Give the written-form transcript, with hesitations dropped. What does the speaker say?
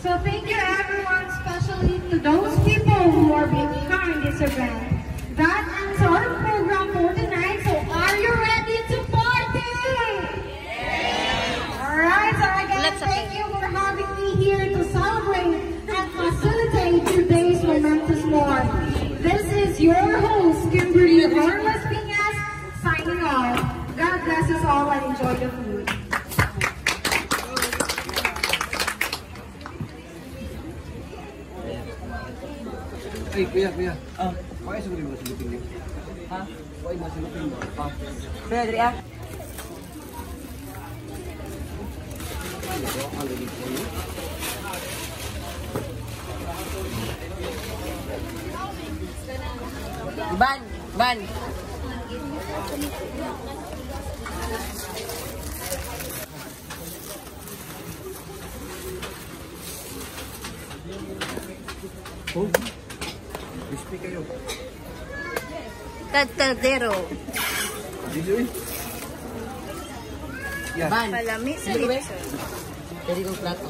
So thank you everyone, especially to those people who are behind this event. That ends our program for tonight. So are you ready to party? Yeah. Alright, so again, thank you for having me here to celebrate and facilitate today's momentous moment. This is your host, Kimberly Hornless Piñas, signing off. God bless us all and enjoy the food. Ay, kuya. Pakai siguro mo silipin niyo. Ha? Pakai mo silipin mo. Ha? Kuya, dali ah. Ban. Oh. Crispy kayo. Caldero. Dito eh. Yeah. Ban. Palami sa lips. Pwede kong plato.